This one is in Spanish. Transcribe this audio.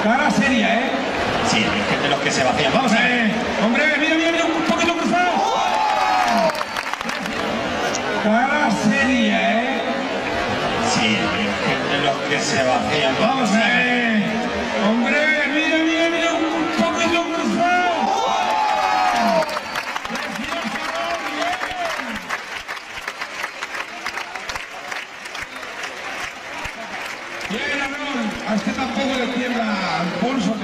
Cara seria, ¿eh? Sí, es que de los que se vacían. Vamos a ver. Hombre, mira, mira, mira, un poquito cruzado. Cara seria, ¿eh? Sí, es que de los que se vacían. Vamos a ver. Hombre, mira, mira, mira, un poquito cruzado. Bien, Aaron, a usted tampoco le tiembla el pulso.